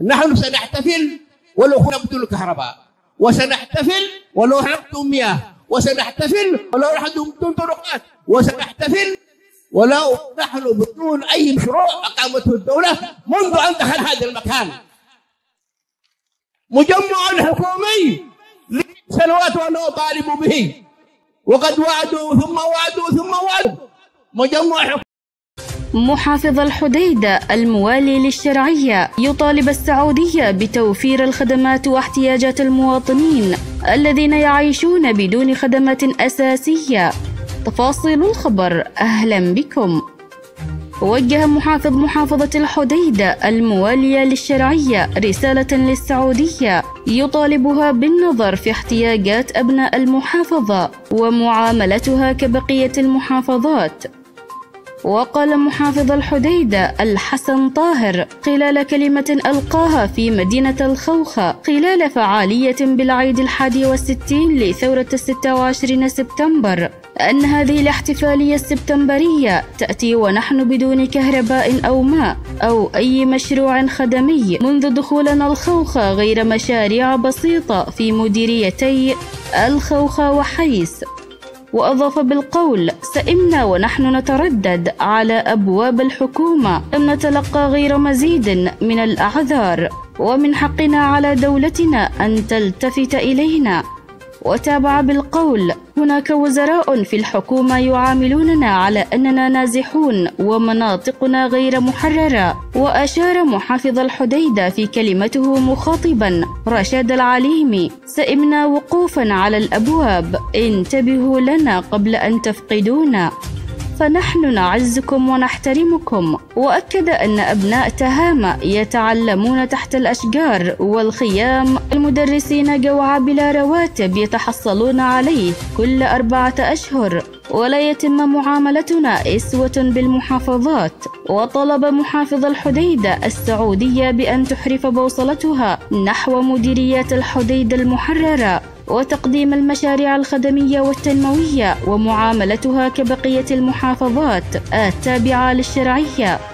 نحن سنحتفل ولو هنا بدون كهرباء، وسنحتفل ولو هنا بدون مياه، وسنحتفل ولو نحن بدون طرقات، وسنحتفل ولو نحن بدون أي مشروع أقامته الدولة منذ أن دخل هذا المكان. مجمع حكومي لسنوات وأنا أطالب به، وقد وعدوا ثم وعدوا ثم وعدوا. مجمع حكومي. محافظ الحديدة الموالي للشرعية يطالب السعودية بتوفير الخدمات واحتياجات المواطنين الذين يعيشون بدون خدمات أساسية. تفاصيل الخبر أهلا بكم. وجه محافظة الحديدة الموالية للشرعية رسالة للسعودية يطالبها بالنظر في احتياجات أبناء المحافظة ومعاملتها كبقية المحافظات. وقال محافظ الحديدة الحسن طاهر خلال كلمة ألقاها في مدينة الخوخة خلال فعالية بالعيد 61 لثورة 26 سبتمبر أن هذه الاحتفالية السبتمبرية تأتي ونحن بدون كهرباء أو ماء أو أي مشروع خدمي منذ دخولنا الخوخة غير مشاريع بسيطة في مديريتي الخوخة وحيس. وأضاف بالقول: سئمنا ونحن نتردد على أبواب الحكومة، لم نتلقى غير مزيد من الأعذار، ومن حقنا على دولتنا أن تلتفت إلينا. وتابع بالقول: هناك وزراء في الحكومة يعاملوننا على أننا نازحون ومناطقنا غير محررة. وأشار محافظ الحديدة في كلمته مخاطبا رشاد العليمي: سئمنا وقوفا على الأبواب، انتبهوا لنا قبل أن تفقدونا، فنحن نعزكم ونحترمكم. وأكد أن أبناء تهامة يتعلمون تحت الأشجار والخيام، المدرسين جوع بلا رواتب يتحصلون عليه كل 4 أشهر، ولا يتم معاملتنا إسوة بالمحافظات. وطلب محافظ الحديدة السعودية بأن تحرف بوصلتها نحو مديريات الحديدة المحررة وتقديم المشاريع الخدمية والتنموية ومعاملتها كبقية المحافظات التابعة للشرعية.